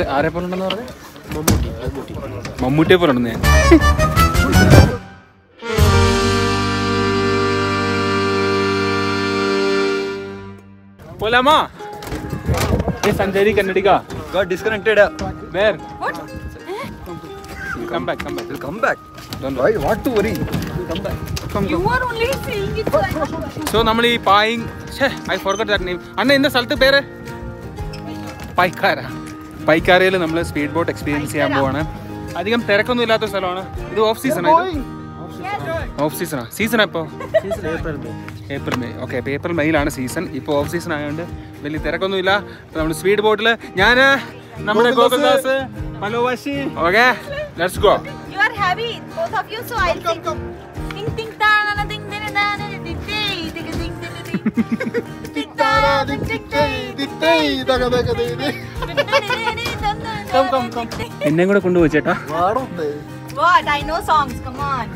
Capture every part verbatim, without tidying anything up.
ആരെ പോലെ ഉണ്ടെന്ന് പറഞ്ഞത്? മമ്മൂട്ടിയെ പോലെ ഉണ്ടെന്ന് ഞാൻ. പോലാമാ സഞ്ചാരി കന്നഡിക got disconnected. Where? What? Come back, come back. We'll come back. Don't Why? What to worry? come back. Come, You come. are only saying it like So നമ്മൾ ഈ പായിങ് I forgot that name. അണ്ണ എന്താ സ്ഥലത്ത് പേര്? പൈക്കാര. പൈക്കാരയിൽ നമ്മൾ speed boat experience ചെയ്യാൻ പോവാണ്. അധികം തിരക്കൊന്നും ഇല്ലാത്ത സ്ഥലമാണ്. ഇത് ഓഫ് സീസൺ ആണ്. ഓഫ് സീസണാ? സീസൺ എപ്പോ? April May. ഓക്കെ, അപ്പോൾ ഏപ്രിൽ മെയിലാണ് സീസൺ. ഇപ്പോൾ ഓഫ് സീസൺ ആയതുകൊണ്ട് വലിയ തിരക്കൊന്നും ഇല്ല. അപ്പോൾ നമ്മൾ സ്പീഡ് ബോട്ടിൽ ഞാൻ നമ്മുടെ ഗോകുൽദാസ് മലോവാശി. Okay, let's go. you are heavy, both of you, so I'll come, come. Ting ting ta na ding ding da na ding ding ding ding ding ting ta ding ding ding ding daga daga ding. Come come come. എന്നെയും കൂടെ കൊണ്ടുപോയി ചേട്ടാ. What? I know songs. Come on.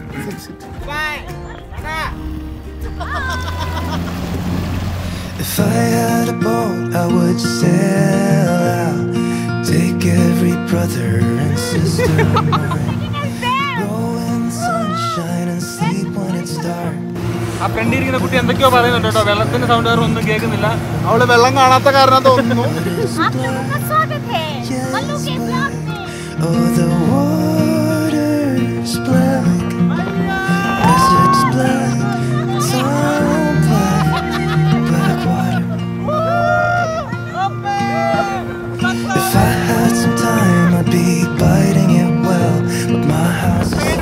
If I had a boat, I would sail out, take every brother and sister of mine, roll in the sunshine and sleep when it's dark. ആ front ഇരിക്കുന്ന കുട്ടി എന്തൊക്കെയോ പറയുന്നുണ്ട് കേട്ടോ. വെള്ളത്തിന്റെ sound വേറെ ഒന്നും കേൾക്കുന്നില്ല. അവള് വെള്ളം കാണാത്ത കാരണം തോന്നുന്നു. आप लोगों का स्वागत है मल्लू के ब्लॉग में. Oh, the water's black, yes it's black, it's all black, black water. If I had some time, I'd be biting it well, but my house is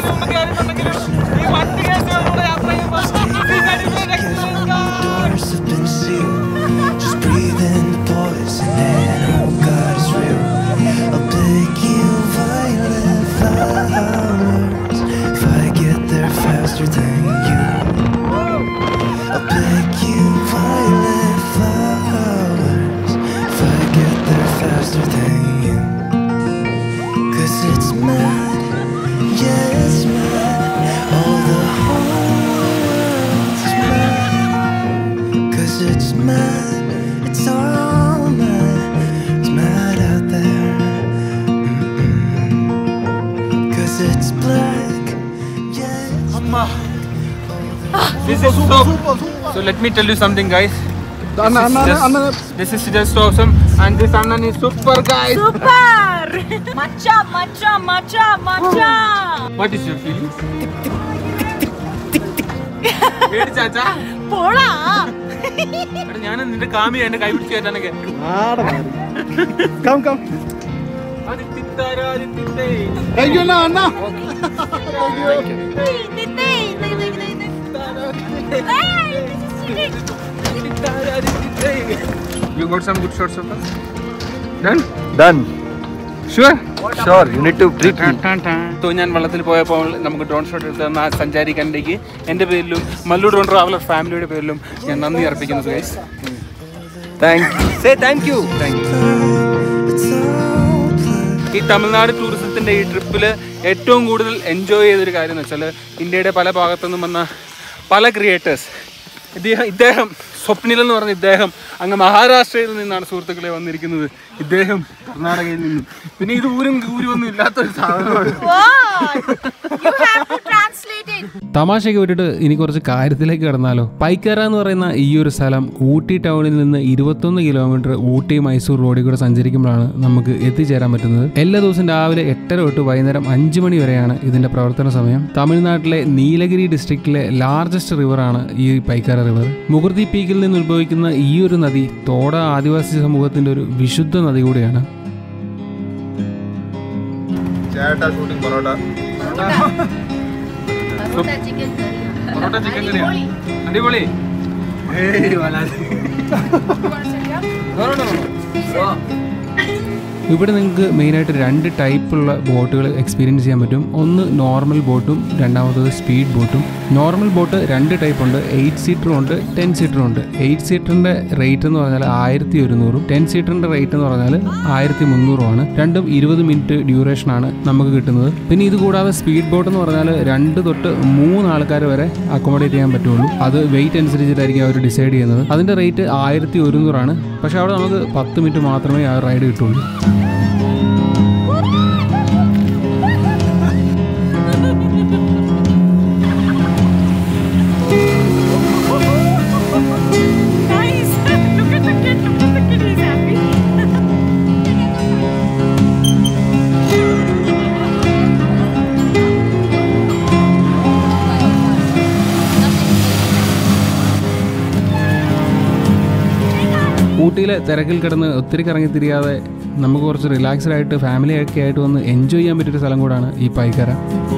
doors have been sealed. Just breathe in the poison and hope God is real. I'll pick you violet flowers if I get there faster than you. I'll pick you violet flowers if I get there faster than you. 'Cause it's mad, yeah it's mad. Oh, the whole world's mad. 'Cause it's mad, it's all mad. It's mad out there. Mm-mm. 'Cause it's black, yeah it's അമ്മ. This is so. So let me tell you something, guys. This is just, this is just awesome, and this Annan is super, guys. Super. Macha macha macha macha. What is your feeling? പേടി ചാച്ചാ. പോടാ. എടാ ഞാൻ നിന്റെ കാമി എന്നെ കൈ പിടിച്ച് കയറ്റാനൊക്കെ. Come come. അത് തിത്താരാ തിത്തേ. Thank you Anna. You got some good shots of us? Done? Done. Sure? Sure. You need to treat me. तो ഞാൻ വെള്ളത്തിൽ പോയപ്പോൾ നമുക്ക് ഡ്രോൺ ഷോട്ട് എടുത്ത് തന്ന സഞ്ചാരി കണ്ടേക്ക് എൻ്റെ പേരിലും മല്ലു ഡ്രോൺ ട്രാവലർ ഫാമിലിയുടെ പേരിലും ഞാൻ നന്ദി അർപ്പിക്കുന്നു guys. Thank you. Say thank you. Thank you. ഈ തമിഴ്നാട് ടൂറിസത്തിൻ്റെ ഈ ട്രിപ്പിൽ ഏറ്റവും കൂടുതൽ എൻജോയ് ചെയ്തൊരു കാര്യം എന്ന് വെച്ചാൽ ഇന്ത്യയുടെ പല ഭാഗത്തുനിന്നും വന്ന പല ക്രിയേറ്റേഴ്സ്. ഇദ്ദേഹം ഇദ്ദേഹം സ്വപ്നിൽ എന്ന് പറഞ്ഞ ഇദ്ദേഹം അങ്ങ് മഹാരാഷ്ട്രയിൽ നിന്നാണ് സുഹൃത്തുക്കളെ വന്നിരിക്കുന്നത്. ഇദ്ദേഹം കർണാടകയിൽ നിന്നും. പിന്നെ ഇത് ഊരും ഊരുമൊന്നും ഇല്ലാത്തൊരു സാധനമാണ്. തമാശയ്ക്ക് വിട്ടിട്ട് ഇനി കുറച്ച് കാര്യത്തിലേക്ക് കടന്നാലോ. പൈക്കാര എന്ന് പറയുന്ന ഈ ഒരു സ്ഥലം ഊട്ടി ടൗണിൽ നിന്ന് ഇരുപത്തൊന്ന് കിലോമീറ്റർ ഊട്ടി മൈസൂർ റോഡിൽ കൂടെ സഞ്ചരിക്കുമ്പോഴാണ് നമുക്ക് എത്തിച്ചേരാൻ പറ്റുന്നത്. എല്ലാ ദിവസവും രാവിലെ എട്ടര തൊട്ട് വൈകുന്നേരം അഞ്ച് മണി വരെയാണ് ഇതിന്റെ പ്രവർത്തന സമയം. തമിഴ്നാട്ടിലെ നീലഗിരി ഡിസ്ട്രിക്റ്റിലെ ലാർജസ്റ്റ് റിവറാണ് ഈ പൈക്കാര റിവർ. മുകുർദി പീക്കിൽ നിന്ന് ഉത്ഭവിക്കുന്ന ഈ ഒരു നദി തോട ആദിവാസി സമൂഹത്തിന്റെ ഒരു വിശുദ്ധ നദി കൂടിയാണ്. അടിപൊളി. ഇവിടെ നിങ്ങൾക്ക് മെയിനായിട്ട് രണ്ട് ടൈപ്പുള്ള ബോട്ടുകൾ എക്സ്പീരിയൻസ് ചെയ്യാൻ പറ്റും. ഒന്ന് നോർമൽ ബോട്ടും രണ്ടാമത്തത് സ്പീഡ് ബോട്ടും. നോർമൽ ബോട്ട് രണ്ട് ടൈപ്പ് ഉണ്ട്. എയ്റ്റ് സീറ്ററും ഉണ്ട്, ടെൻ സീറ്ററും ഉണ്ട്. എയ്റ്റ് സീറ്ററിൻ്റെ റേറ്റ് എന്ന് പറഞ്ഞാൽ ആയിരത്തി ഒരുന്നൂറും ടെൻ സീറ്ററിൻ്റെ റേറ്റ് എന്ന് പറഞ്ഞാൽ ആയിരത്തി മുന്നൂറുമാണ്. രണ്ടും ഇരുപത് മിനിറ്റ് ഡ്യൂറേഷനാണ് നമുക്ക് കിട്ടുന്നത്. പിന്നെ ഇത് കൂടാതെ സ്പീഡ് ബോട്ട് എന്ന് പറഞ്ഞാൽ രണ്ട് തൊട്ട് മൂന്ന് ആൾക്കാർ വരെ അക്കോമഡേറ്റ് ചെയ്യാൻ പറ്റുള്ളൂ. അത് വെയിറ്റ് അനുസരിച്ചിട്ടായിരിക്കും അവർ ഡിസൈഡ് ചെയ്യുന്നത്. അതിൻ്റെ റേറ്റ് ആയിരത്തി ഒരുന്നൂറാണ്. പക്ഷേ അവിടെ നമുക്ക് പത്ത് മിനിറ്റ് മാത്രമേ ആ റൈഡ് കിട്ടുള്ളൂ. ഊട്ടിയിലെ തിരക്കിൽ കിടന്ന് ഒത്തിരി കറങ്ങി തിരിയാതെ നമുക്ക് കുറച്ച് റിലാക്സ്ഡ് ആയിട്ട് ഫാമിലി ഒക്കെ ആയിട്ട് വന്ന് എൻജോയ് ചെയ്യാൻ പറ്റിയൊരു സ്ഥലം കൂടാണ് ഈ പൈക്കര.